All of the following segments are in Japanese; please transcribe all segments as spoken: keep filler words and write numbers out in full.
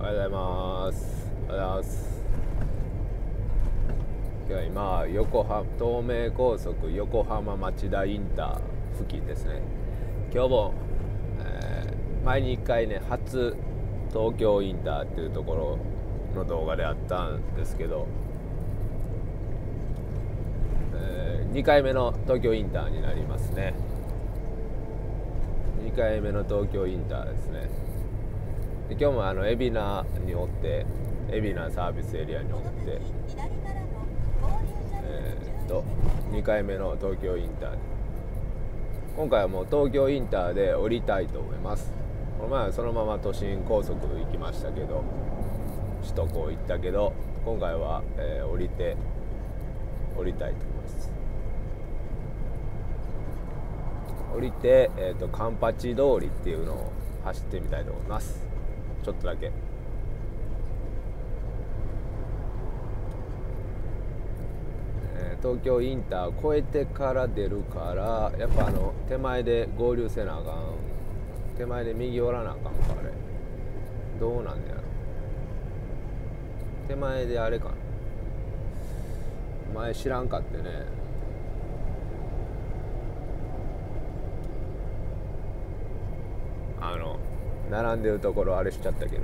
はようございます。おはようございます。今日は今横浜東名高速横浜町田インター付近ですね。今日も、えー、前にいっかいね初東京インターっていうところの動画であったんですけど、えー、にかいめの東京インターになりますね。にかいめの東京インターですね。で今日もあの海老名におって海老名サービスエリアにおって、えー、っとにかいめの東京インターで今回はもう東京インターで降りたいと思います。この前はそのまま都心高速行きましたけど、首都高行ったけど今回は、えー、降りて降りたいと思います。降りて、えー、とカンパチ通りっていうのを走ってみたいと思います。ちょっとだけ。えー、東京インター越えてから出るからやっぱあの手前で合流せなあかん。手前で右折らなあかんか。あれどうなんねやろ。手前であれかな。前知らんかってね。あの並んでるところあれしちゃったけど、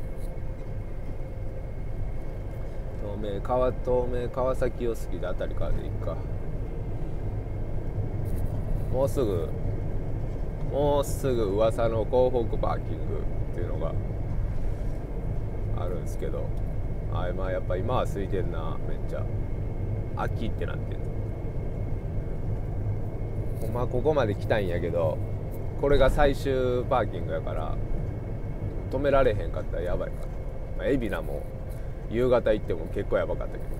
東名川東名川崎を過ぎたあたりからでいいか。もうすぐもうすぐ噂の港北パーキングっていうのがあるんですけど、あ今やっぱ今は空いてんな。めっちゃ秋ってなってる。ほんまここまで来たんやけど、これが最終パーキングやから止められへんかったらやばいから、まあ、海老名も夕方行っても結構やばかったけど、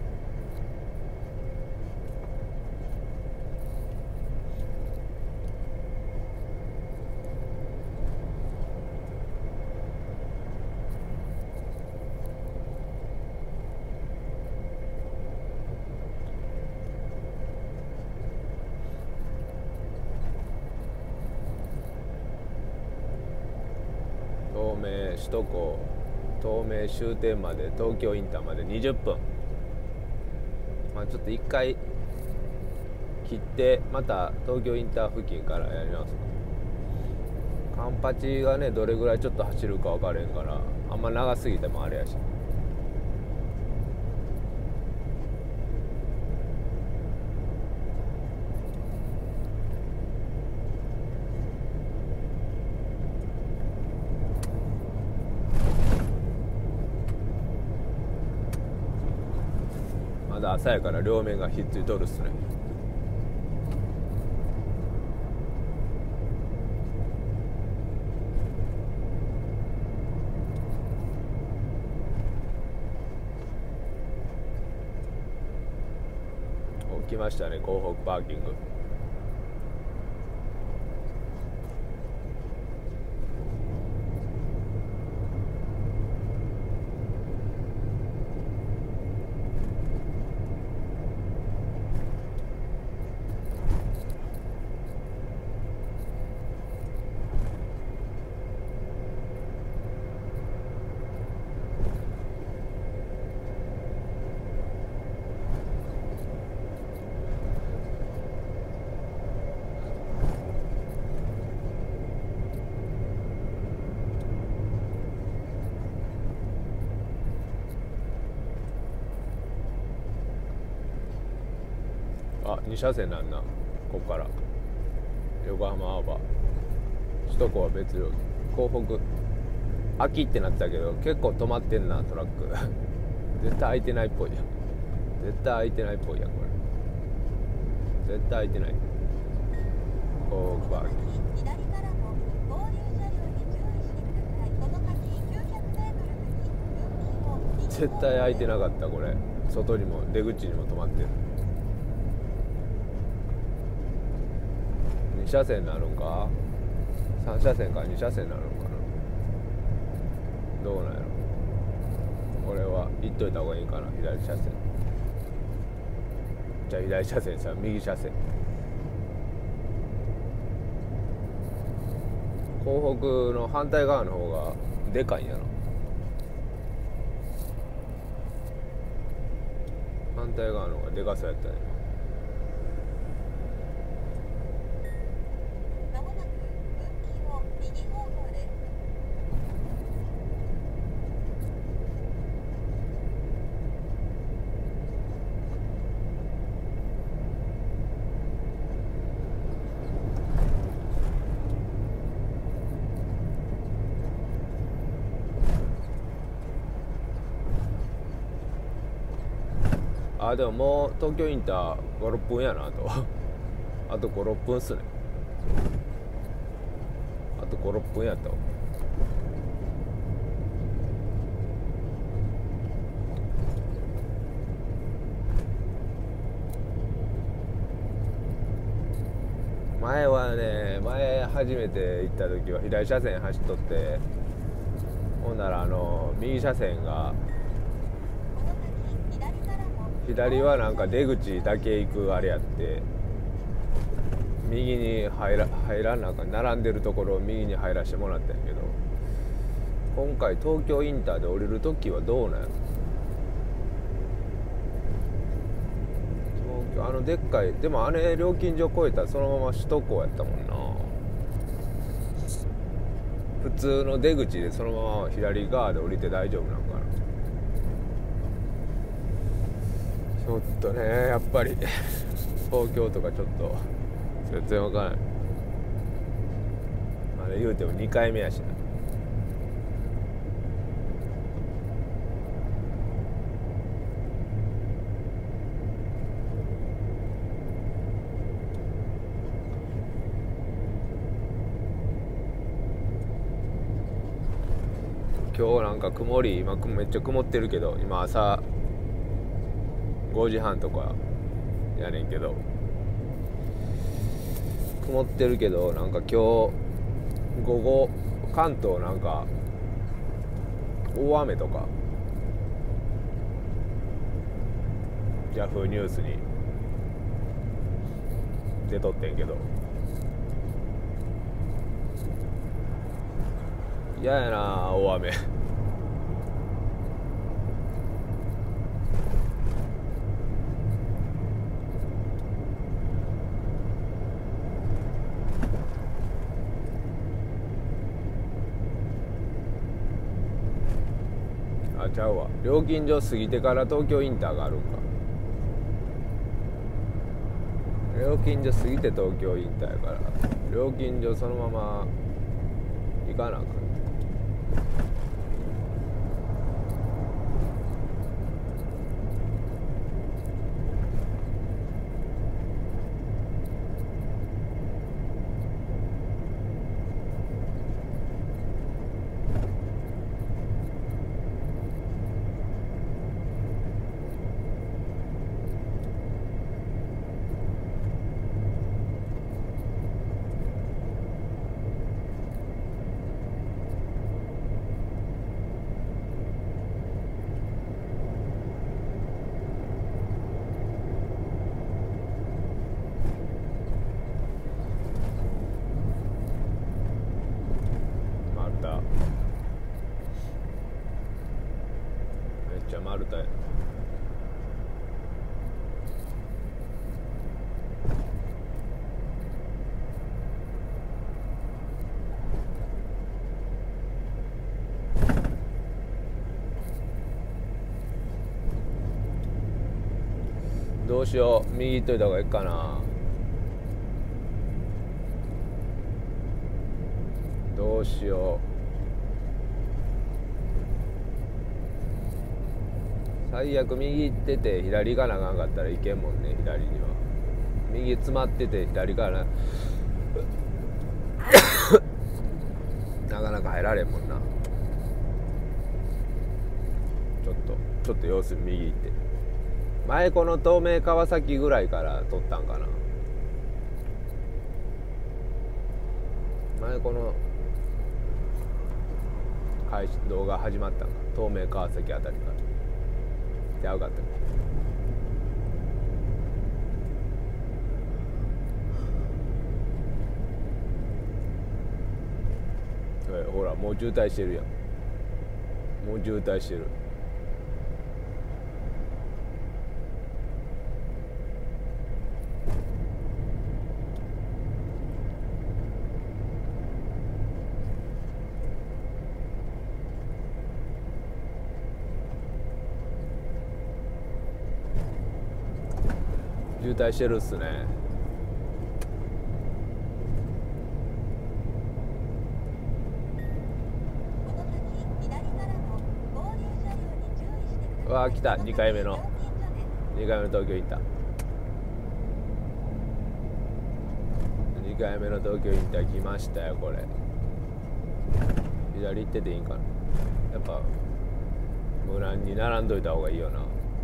東名首都高東名終点まで東京インターまでにじゅっぷん。まあちょっと一回切ってまた東京インター付近からやり直すか。カンパチがねどれぐらいちょっと走るか分からへんから、あんま長すぎてもあれやし。まだ朝やから両面がひっついとるっすね。来ましたね、港北パーキング。あ、に車線なんな。こっから横浜アーバー、首都高は別料金。港北秋ってなってたけど結構止まってんなトラック絶対空いてないっぽいやん。絶対空いてないっぽいやんこれ。絶対空いてない。港北パーキング絶対空いてなかった。これ外にも出口にも止まってる。に車線になるんかさん車線かに車線になるんかな。どうなんやろ。これは行っといた方がいいかな。左車線じゃあ左車線さ右車線。港北の反対側の方がでかいんやな。 反対側の方がでかそうやったね。 まもなく分岐を右方向です。 あ、でももう東京インターご、ろっぷんやな。あとあとご、ろっぷんっすね。あとご、ろっぷんやったわ。前はね、前初めて行った時は左車線走っとって、ほんならあの右車線が、左はなんか出口だけ行くあれやって、右に入ら入らんなんか並んでるところを右に入らせてもらったんやけど、今回東京インターで降りる時はどうなんやろ。東京あのでっかい、でもあれ料金所越えたらそのまま首都高やったもんな。普通の出口でそのまま左側で降りて大丈夫なんかな。ちょっとね、やっぱり東京とかちょっと全然わからない。あれ言うてもにかいめやしな。今日なんか曇り、今めっちゃ曇ってるけど、今朝ごじはんとかやねんけど、曇ってるけど、なんか今日午後関東なんか大雨とかヤフーニュースに出とってんけど、嫌やな大雨。あ、ちゃうわ、料金所過ぎてから東京インターがあるんか。料金所過ぎて東京インターやから、料金所そのまま行かなあかん。丸太、めっちゃ丸太やな。どうしよう、右行っといた方がいいかな。どうしよう、最悪右行ってて左行かなあかんかったらいけんもんね。左には右詰まってて左からなかなか入られんもんな。ちょっとちょっと様子見右行って、前この東名川崎ぐらいから撮ったんかな。前この開始動画始まったんか、東名川崎あたりからちゃうかったっけ。ほらもう渋滞してるやん。もう渋滞してる。 渋滞してるっすね。 この先左からの合流車両に注意してください。 うわー来た、にかいめの料金所です。 にかいめの東京インターにかいめの東京インター来ましたよ。これ左行ってていいんかな。やっぱ無難に並んどいた方がいいよな。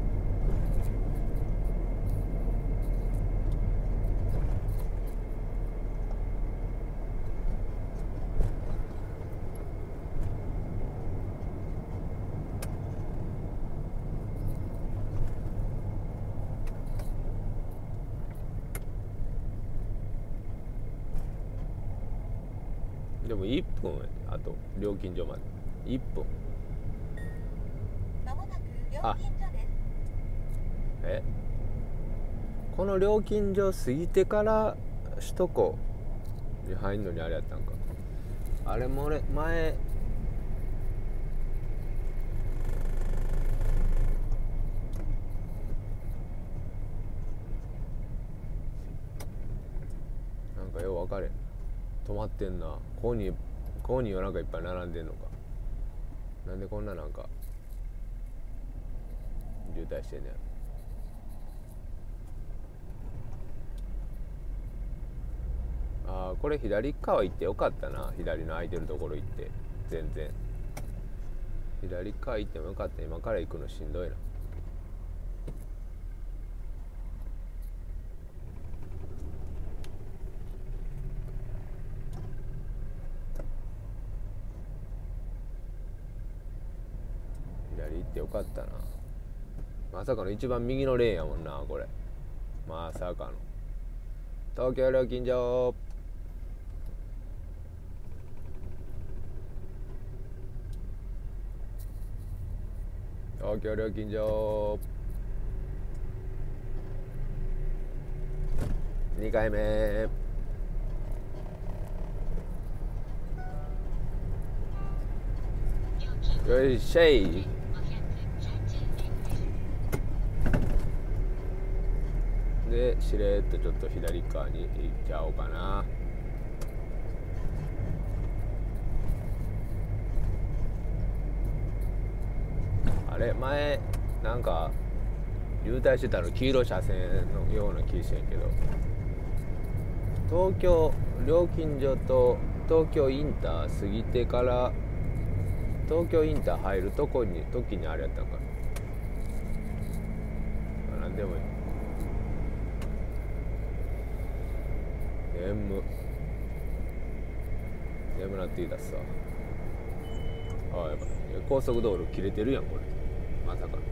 でもいっぷんあと料金所までいっぷん。 まもなく料金所です。 えこの料金所過ぎてから首都高に入んのにあれやったんか。あれも俺前なんかよう分かれん。止まってんな。ここにここにはなんかいっぱい並んでんのか。なんでこんななんか渋滞してんねやろ。あーこれ左側行ってよかったな。左の空いてるところ行って全然左側行ってもよかった。今から行くのしんどいな。左行ってよかったな。まさかの一番右のレーンやもんなこれ。まさかの東京料金所。東京料金所にかいめ。よいしょい。でしれっとちょっと左側に行っちゃおうかな。あれ前なんか渋滞してたの黄色車線のような気してんけど、東京料金所と東京インター過ぎてから東京インター入るとこに時にあれやったんかな。なんでもいい。眠眠なっていたっすわ。ああやばい、高速道路切れてるやんこれ。まさか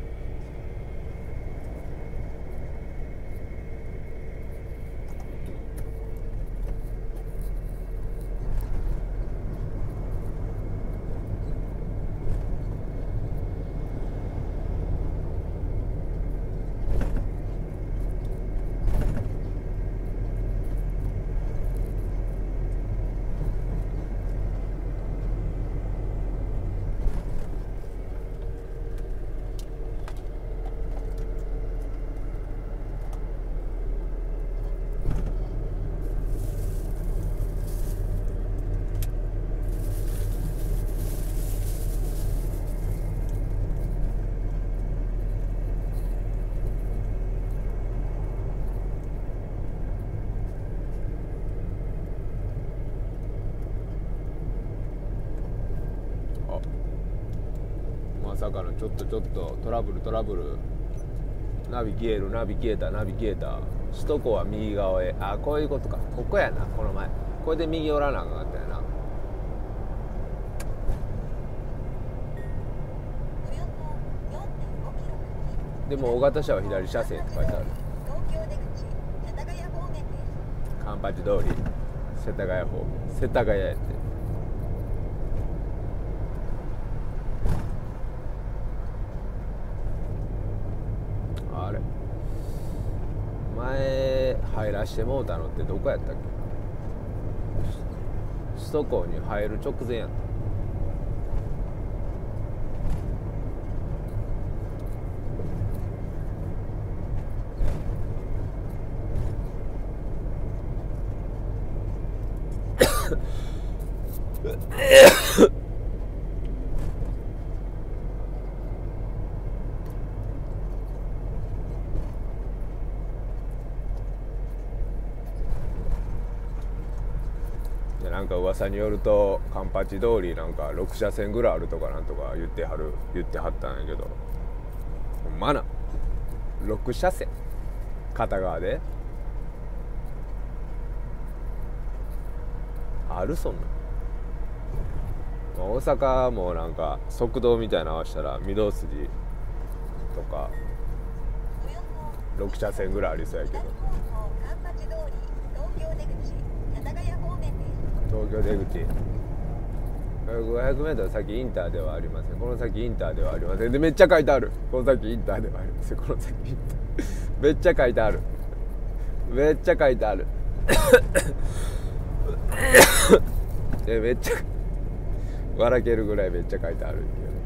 まさかのちょっとちょっとトラブルトラブル。ナビ消えるナビ消えたナビ消えた。首都高は右側へ。あこういうことか。ここやな。この前これで右寄らなあかんかったよな。 およそ よんてんごキロ先でも大型車は左車線って書いてある。 東京出口世田谷方面です。 カンパチ通り世田谷方面。世田谷やって。あれ前入らしてもうたのってどこやったっけ。首都高に入る直前やった。 でなんか噂によるとカンパチ通りなんかろく車線ぐらいあるとかなんとか言ってはる言ってはったんやけど、ほんまなろく車線片側であるそんな、まあ、大阪もなんか速道みたいなの合わせたら御堂筋とかろく車線ぐらいありそうやけど、東京出口 ごひゃくメートル 先インターではありません、この先インターではありませんでめっちゃ書いてある、この先インターではありません、この先インターめっちゃ書いてあるめっちゃ書いてあるえめっちゃ笑けるぐらいめっちゃ書いてある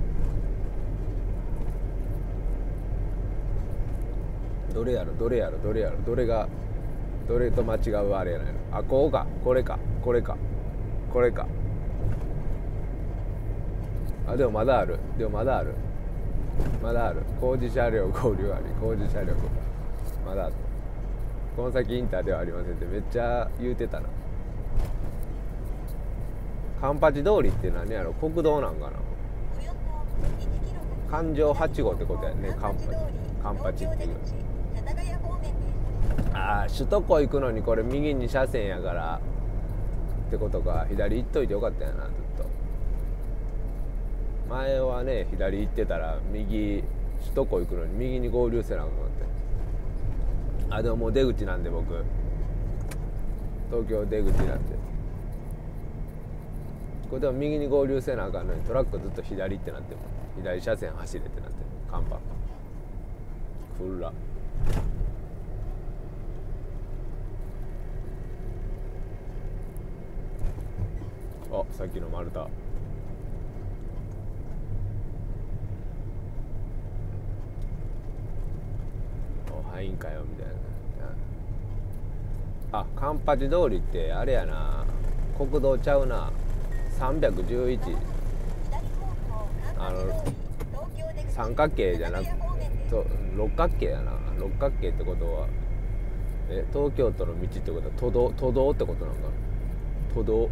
けど、どれやろどれやろどれやろどれがどれと間違うあれやないの、あこうかこれかこれかこれか、あでもまだあるでもまだあるまだある工事車両合流あり工事車両まだある、この先インターではありませんってめっちゃ言うてたな。カンパチ通りって何やろ、国道なんかな、環状はち号ってことやね、カンパチカンパチっていう、ああ首都高行くのにこれ右に車線やからってことか、左行っといてよかったやなずっと。前はね左行ってたら右首都高行くのに右に合流せなあかんかって、あでももう出口なんで僕東京出口なんで、これでも右に合流せなあかんのにトラックずっと左ってなっても左車線走れってなってカンパくらあさっきの丸太おはいんかよみたいな、あカンパチ通りってあれやな、国道ちゃうな、さんびゃくじゅういち、あの三角形じゃなくと六角形やな、六角形ってことはえ東京都の道ってことは都道都道ってことなんかな、都道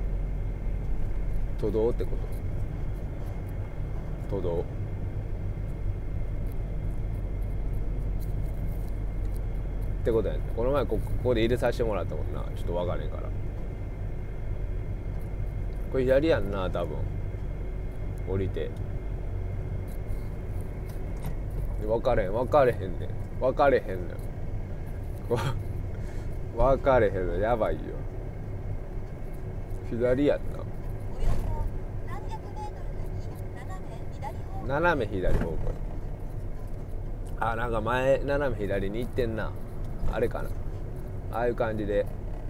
都道ってこと都道ってことやね。この前ここで入れさせてもらったもんな、ちょっと分からへんから、これ左やんな多分降りて分かれへん分かれへんねん分かれへんねん分かれへんのやばいよ、左やんな、斜め左方向に、あなんか前斜め左に行ってんな、あれかな、ああいう感じで、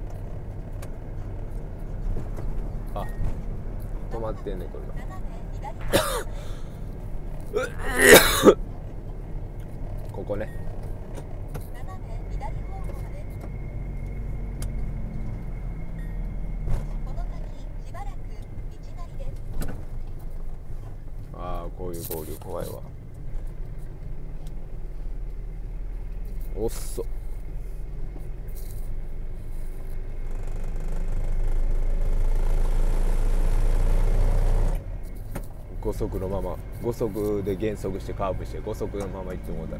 あ止まってんねんこれここね、ああこういう合流怖いわ、おっそご速のままご速で減速してカーブしてご速のまま行ってもうたら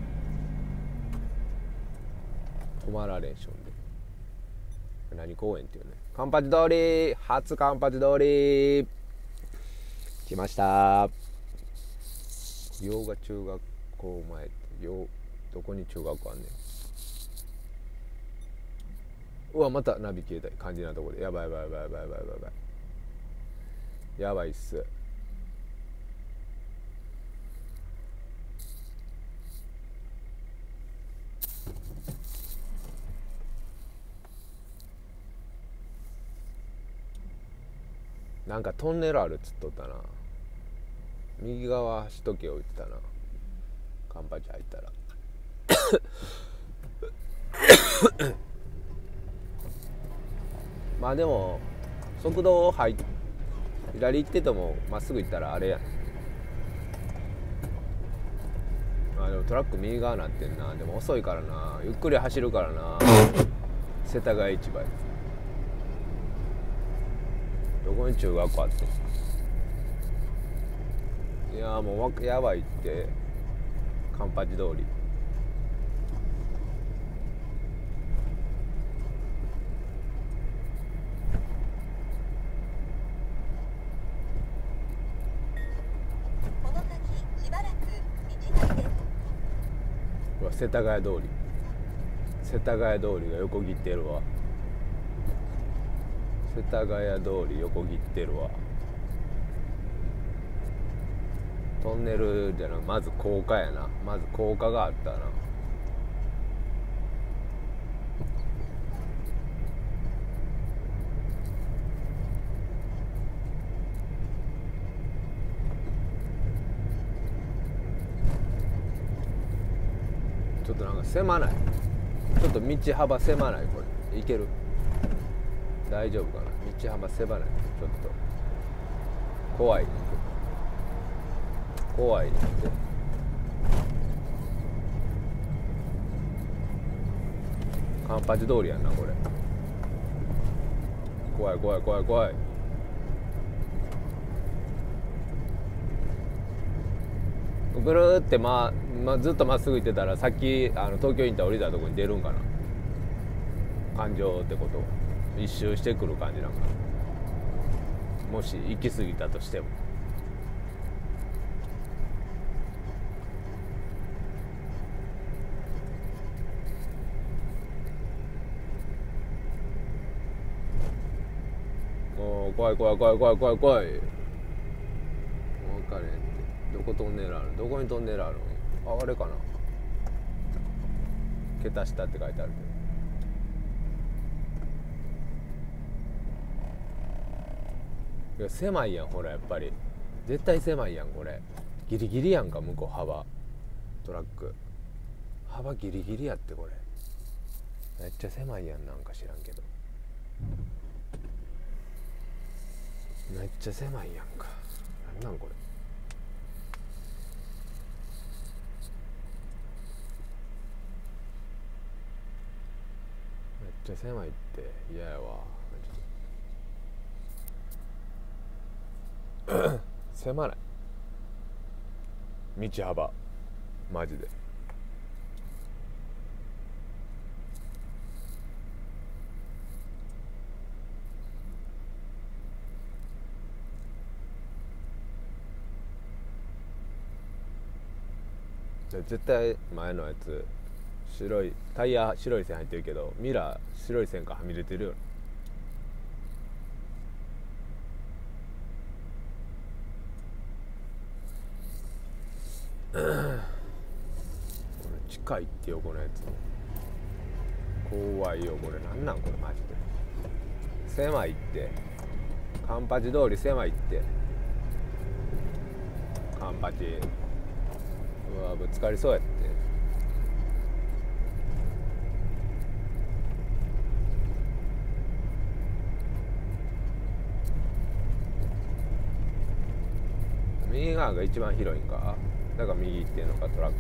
止まられんしょんで、何公園っていうね、カンパチ通り初カンパチ通り来ました。洋画中学校前って洋どこに中学校あんねん、うわまたナビ消えたい感じなところで、やばいやばいやばいやばいやばいやばいやばいっす。なんかトンネルあるっつっとったな、右側走っとけよ言ってたな、カンパチ入ったらまあでも側道入っ左行っててもまっすぐ行ったらあれやん。あでもトラック右側なってんな。でも遅いからな、ゆっくり走るからな。世田谷市場どこに中学校あってん。いやもうやばいって。カンパチ通りこの先しばらく道なりです。 うわ世田谷通り世田谷通りが横切ってるわ。世田谷通り横切ってるわ。トンネルじゃなくまず高架やな。まず高架があったな。ちょっとなんか狭ない。ちょっと道幅狭ない。これいける？大丈夫かな。道幅狭ない。ちょっと怖い怖いって。カンパチ通りやんなこれ。怖い怖い怖い怖い。ぐるーってまあ、まあ、ずっとまっすぐ行ってたらさっきあの東京インター降りたとこに出るんかな。環状ってこと一周してくる感じなんか。もし行き過ぎたとしても。もう怖い怖い怖い怖い怖い怖い。分かれへんって。どこトンネルある？どこにトンネルあるの？あ、あれかな。桁下って書いてあるけど。いや狭いやんほら。やっぱり絶対狭いやんこれ。ギリギリやんか向こう幅。トラック幅ギリギリやってこれ。めっちゃ狭いやん。なんか知らんけどめっちゃ狭いやんか。なんなんこれ。めっちゃ狭いって嫌やわ。狭ない道幅マジで。絶対前のやつ白いタイヤ白い線入ってるけどミラー白い線がはみ出てるよ。これ近いって横のやつ怖いよこれ。なんなんこれマジで。狭いって。カンパチ通り狭いって。カンパチうわぶつかりそうやって。右側が一番広いんか。だから右行ってんのかトラック。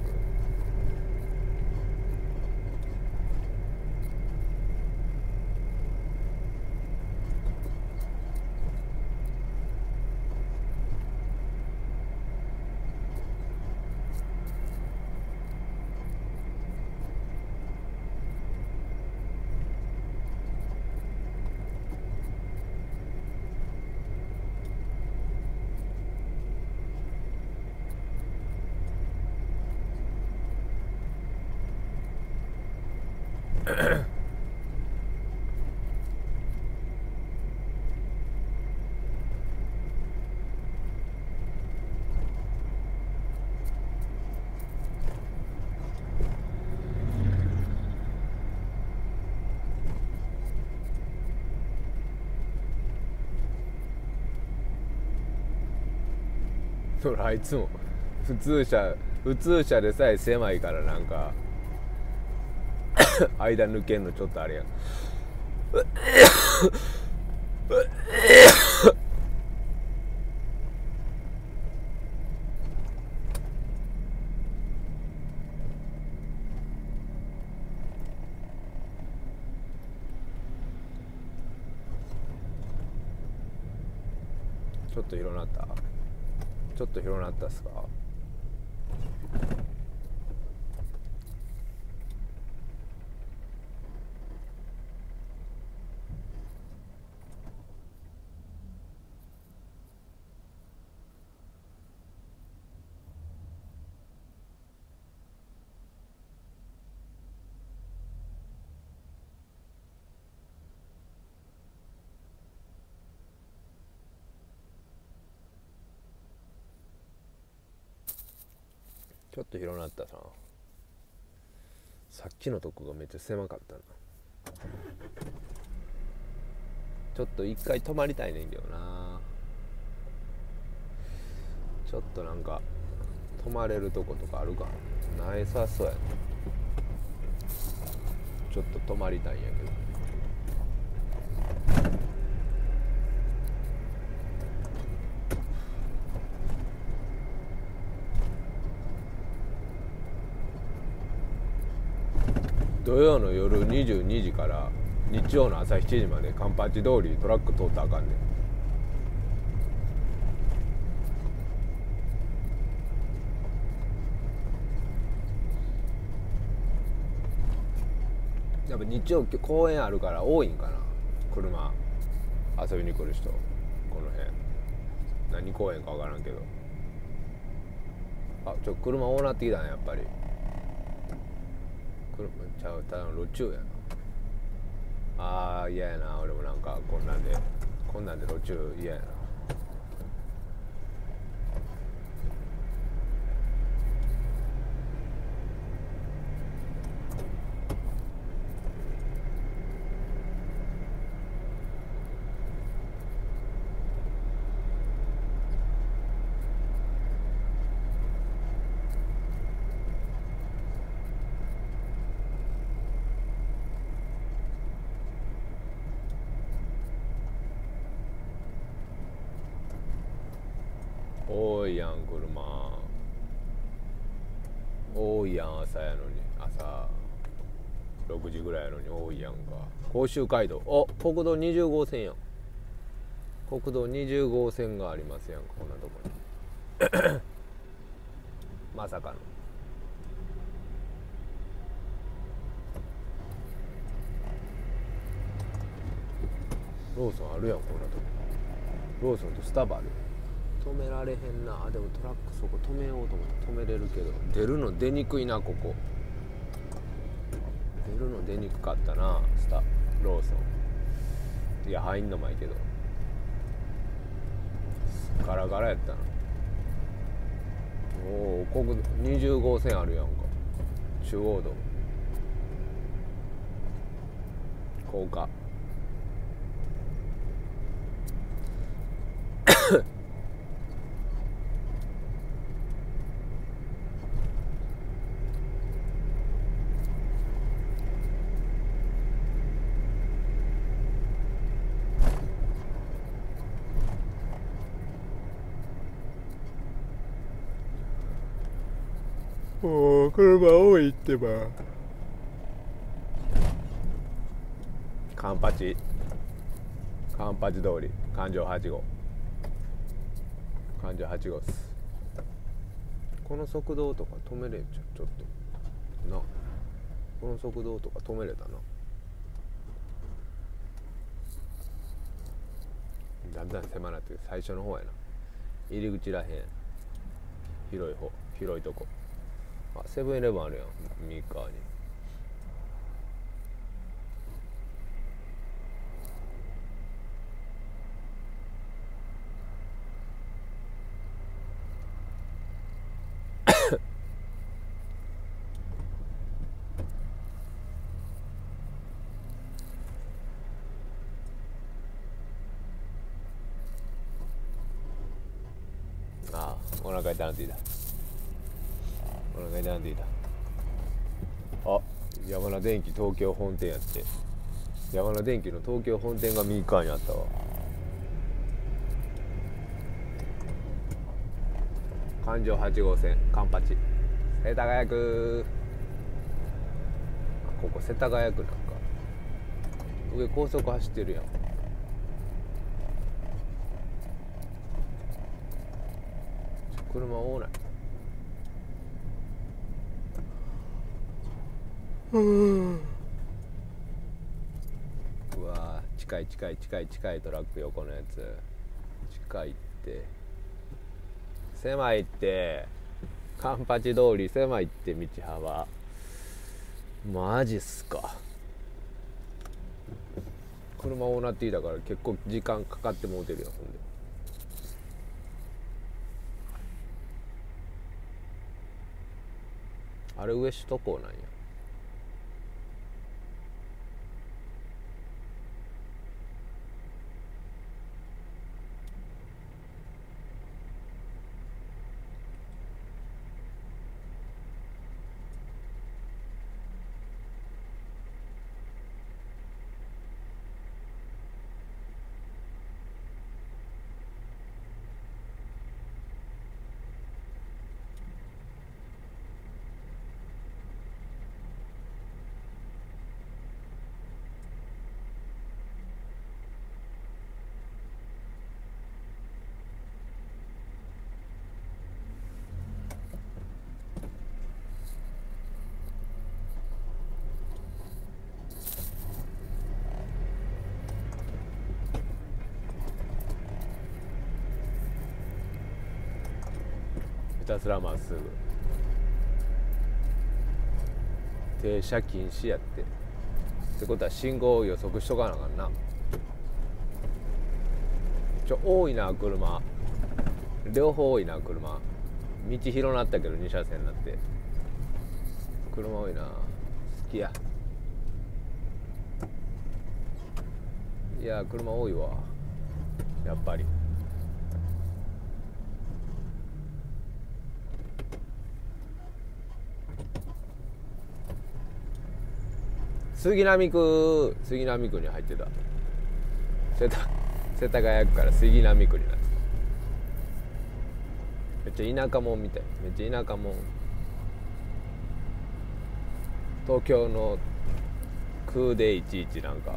それあいつも普通車普通車でさえ狭いからなんか間抜けんのちょっとあれやんちょっと広なった。ちょっと広なったっすか。ちょっと広なったな。さっきのとこがめっちゃ狭かったな。ちょっと一回止まりたいねんけどな。ちょっとなんか止まれるとことかあるかな。ないさそうやな。ちょっと止まりたいんやけど。土曜の夜にじゅうにじから日曜の朝しちじまでカンパチ通りトラック通ったらあかんねん。やっぱ日曜公園あるから多いんかな、車遊びに来る人。この辺何公園か分からんけど。あ、ちょ車多なってきたねやっぱり。車ちゃう、ただの路中やな。あー嫌やな。俺もなんかこんなんでこんなんで路中嫌やな。多いやん車。多いやん朝やのに。朝ろくじぐらいやのに多いやんか。甲州街道、お国道にじゅう号線やん。国道にじゅう号線がありますやんか、こんなとこにまさかの。ローソンあるやんこんなとこ。ローソンとスタバある。止められへんな。でもトラックそこ止めようと思って止めれるけど、出るの出にくいな。ここ出るの出にくかったな。スタローソンいや入んのもいいけどガラガラやったな。おお国道にじゅう号線あるやんか。中央道高架もう車多いってば。カンパチカンパチ通り環状はち号環状はち号っす。この速道とか止めれんじゃん。ちょっとな、この速道とか止めれたな。だんだん狭なって最初の方やな。入り口らへん広い方、広いとこ。あ、セブンイレブンあるやん三河に。ああ、お腹痛なってきた。お腹痛なってきた。あ、山名電機東京本店やって。山名電機の東京本店が三河にあったわ。環状はち号線カンパチ世田谷区。ここ世田谷区なんか。上高速走ってるやん。 車多ない。うわー、近い近い近い近い。トラック横のやつ近いって。狭いって。カンパチ通り狭いって。道幅マジっすか。車多なっていたから結構時間かかってもうてるよ。ほんであれ上首都高なんや。ひたすらまっすぐ。停車禁止やって。ってことは信号を予測しとかなあかんな。ちょ多いな車。両方多いな車。道広なったけどに車線になって車多いな。好きや。いや車多いわやっぱり。杉並区杉並区に入ってた。世田世田谷区から杉並区になってた。めっちゃ田舎もんみたい。めっちゃ田舎もん。東京の区でいちいちなんか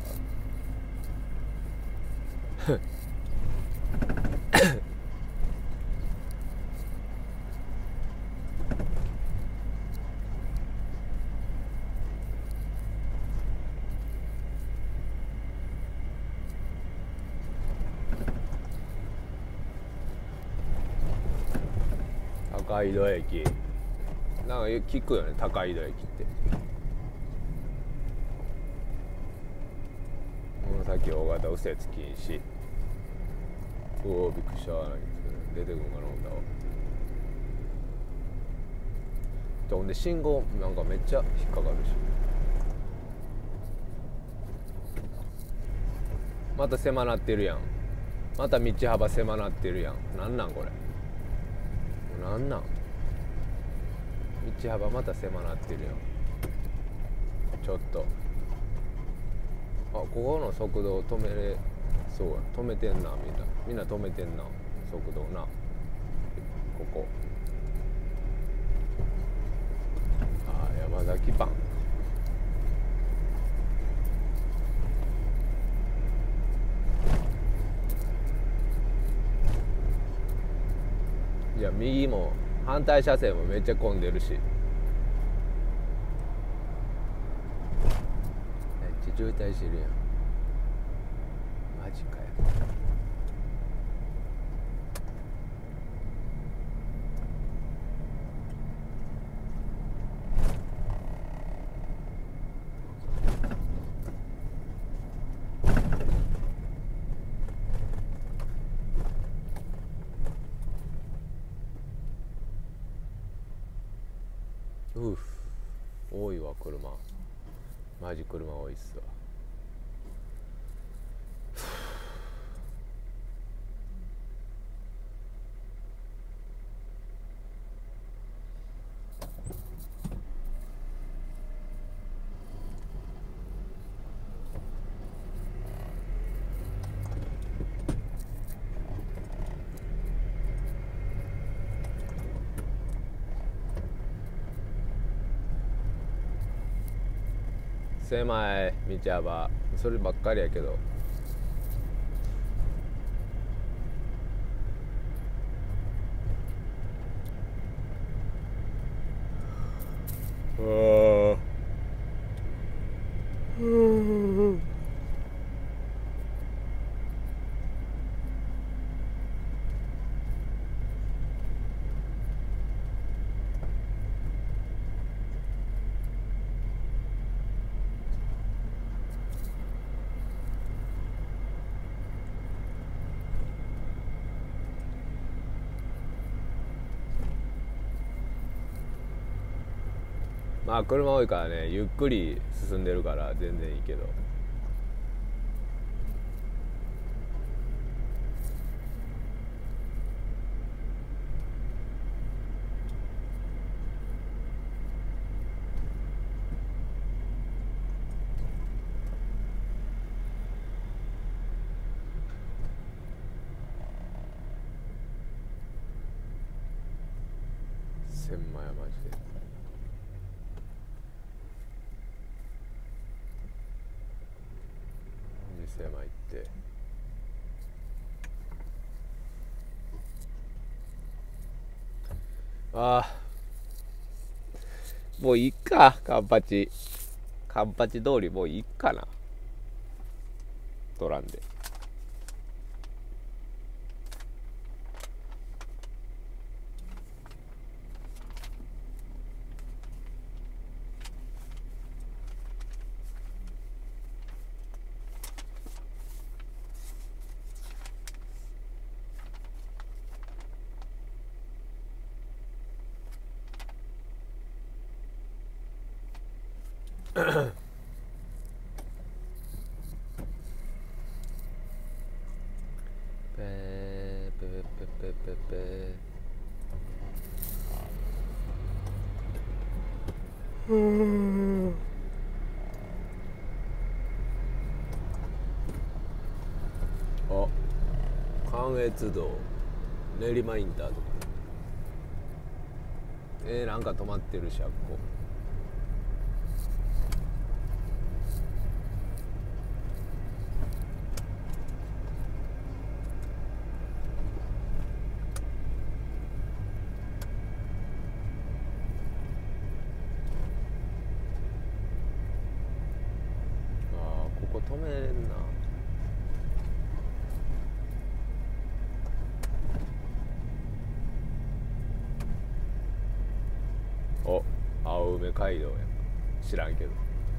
高井戸駅なんか聞くよね。高井戸駅ってこの先大型右折禁止。おおびっくりした。何出てくんかな思ったわ。ほんで信号なんかめっちゃ引っかかるし。また狭なってるやん。また道幅狭なってるやん。なんなんこれ。なんなん道幅また狭なってるやん。ちょっとあここの速度止めれそうや。止めてんなみんな。みんな止めてんな速度な。ここあ山崎パン。いや右も反対車線もめっちゃ混んでるしめっちゃ渋滞してるやん。マジかよ。うふ多いわ車。マジ車多いっすわ。狭い道幅そればっかりやけどまあ車多いからね、ゆっくり進んでるから全然いいけど。千万やマジで。マジ狭いって。ああ、もういいか、カンパチ。カンパチ通りもういいかな。取らんで。ペーペーペーペーペーペー。うーん。あ、関越道練馬インターとか。えー、なんか止まってるし、あっこ。あー、ここ止めれんな。お、青梅街道や。知らんけど。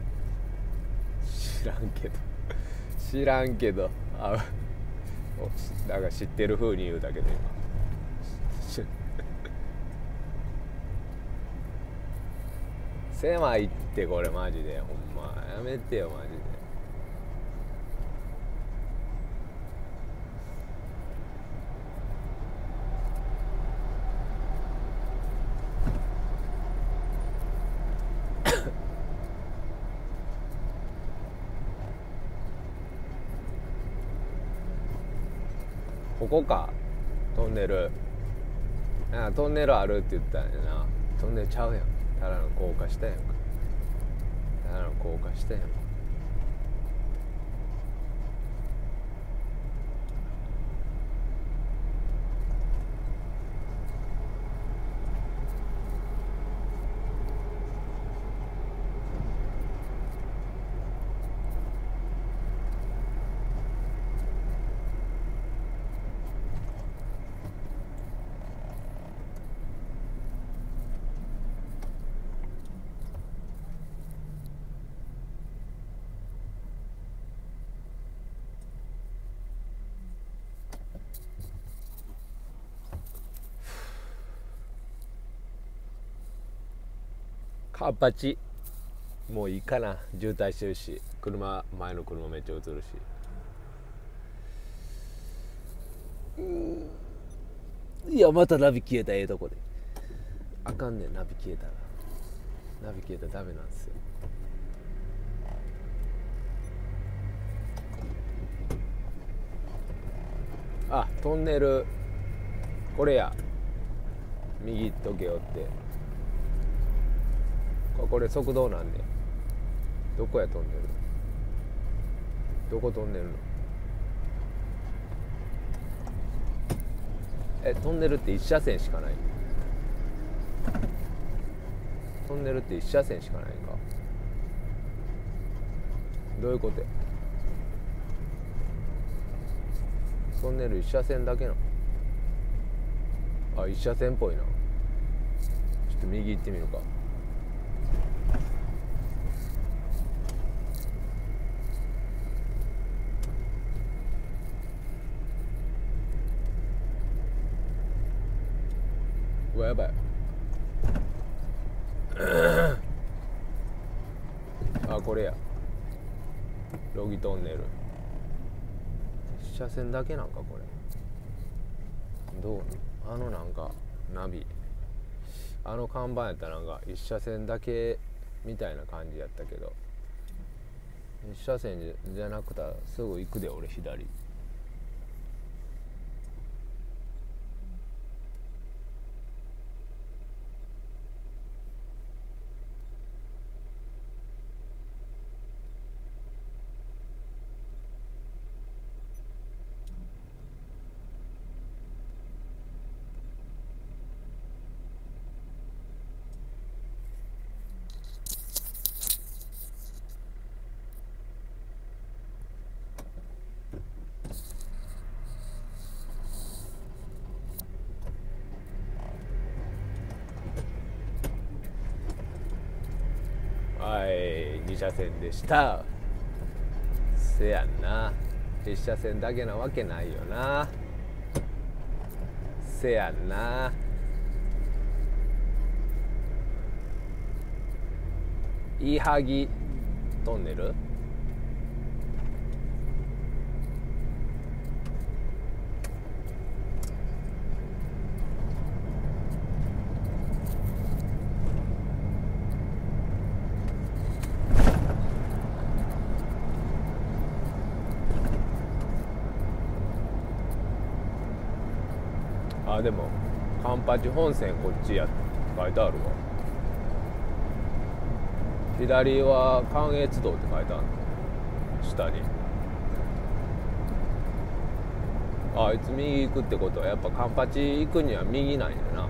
知らんけど。知らんけど。あ、お、なんか知ってる風に言うだけで今。狭いってこれマジでほんまやめてよマジで。ここか、トンネル。あ、トンネルあるって言ったんやな。トンネルちゃうやん。ただの高架下やんか。ただの高架下やんか。カンパチもういいかな、渋滞してるし、車前の車めっちゃ映るし。いやまたナビ消えた。ええとこであかんねん、ナビ消えたら。ナビ消えたらダメなんですよ。あ、トンネルこれや。右行っとけよって。これ側道なんで。どこやトンネル。どこトンネルの。え、トンネルって一車線しかない。トンネルって一車線しかないんか。どういうことや。トンネル一車線だけな。あ、一車線っぽいな。ちょっと右行ってみるか。うわやばい。 あこれやロギトンネル一車線だけなんかこれどうあのなんかナビあの看板やったらなんか一車線だけみたいな感じやったけど一車線じゃなくてすぐ行くで俺左はいに車線でしたせやんないち車線だけなわけないよなせやんなイハギトンネルあでもカンパチ本線こっちやって書いてあるわ左は関越道って書いてあるの下にああいつ右行くってことはやっぱカンパチ行くには右なんやな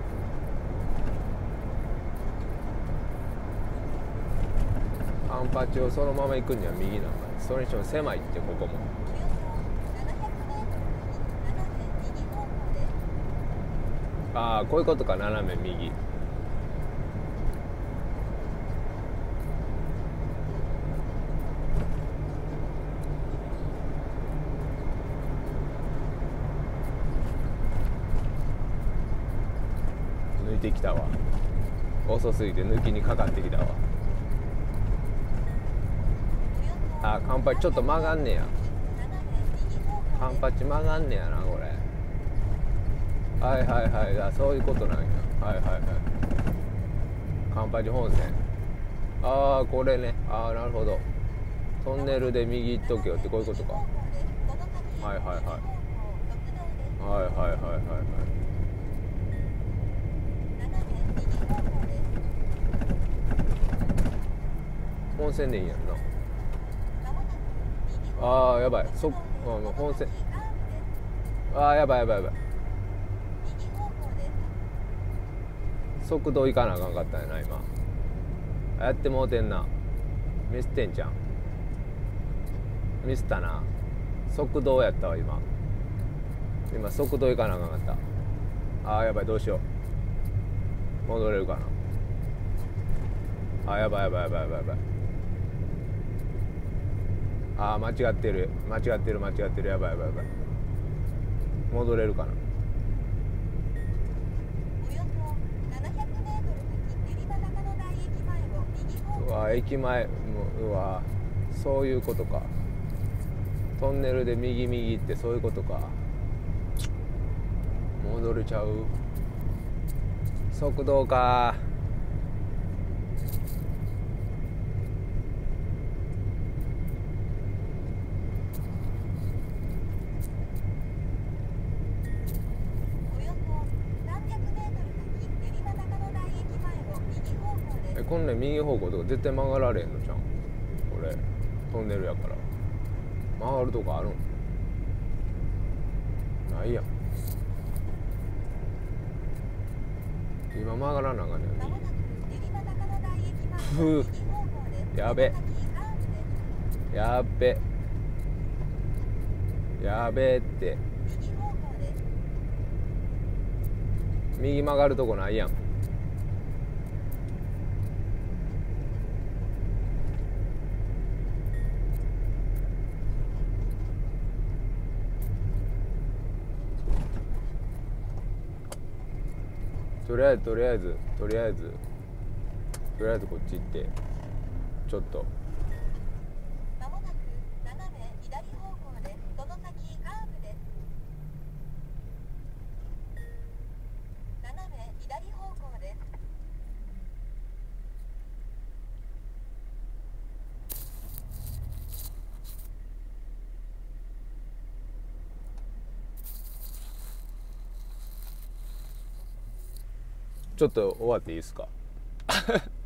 カンパチをそのまま行くには右なんだそれにしても狭いってここもああこういうことか斜め右抜いてきたわ遅すぎて抜きにかかってきたわあカンパチちょっと曲がんねやカンパチ曲がんねやなこれはいはいはいあそういうことなんやはいはいはいカンパチ本線ああこれねああなるほどトンネルで右行っとけよってこういうことかはいはいはいはいはいはいはいはい本線でいいんやんなああやばいそあの本線ああやばいやばいやばい速度行かなあかんかったんやな今やってもうてんなミスってんじゃんミスったな速度やったわ今今速度行かなあかんかったあーやばいどうしよう戻れるかなあーやばいやばいやばいやばいやばいあー間違ってる間違ってる間違ってるやばいやばいやばい戻れるかなうわ駅前うわそういうことかトンネルで右右ってそういうことか戻れちゃう速度かえこんなん右方向とか絶対曲がられんのじゃんこれトンネルやから曲がるとこあるんないやん今曲がらなあかんねんふうやべやべやべって右曲がるとこないやんとりあえずとりあえずとりあえずとりあえずこっち行ってちょっとちょっと終わっていいですか